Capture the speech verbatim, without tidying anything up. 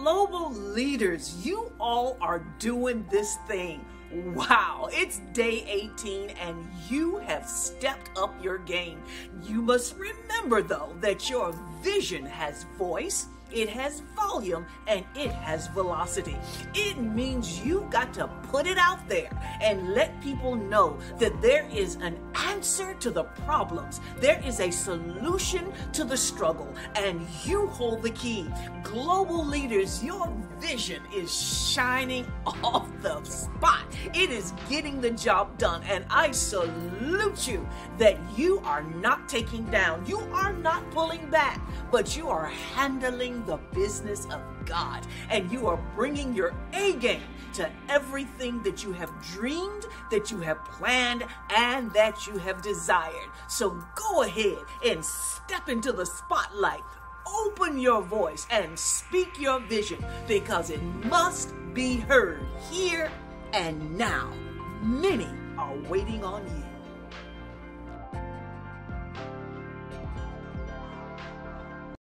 global leaders, you all are doing this thing. Wow, it's day eighteen and you have stepped up your game. You must remember though that your vision has voice, it has volume, and it has velocity. It means you got to put it out there and let people know that there is an answer to the problems. There is a solution to the struggle, and you hold the key. Global leaders, your vision is shining off the spot. It is getting the job done, and I salute you that you are not taking down. You are not pulling back, but you are handling the business of God, and you are bringing your A game to everything that you have dreamed, that you have planned, and that you have desired. So go ahead and step into the spotlight. Open your voice and speak your vision, because it must be heard here and now. Many are waiting on you.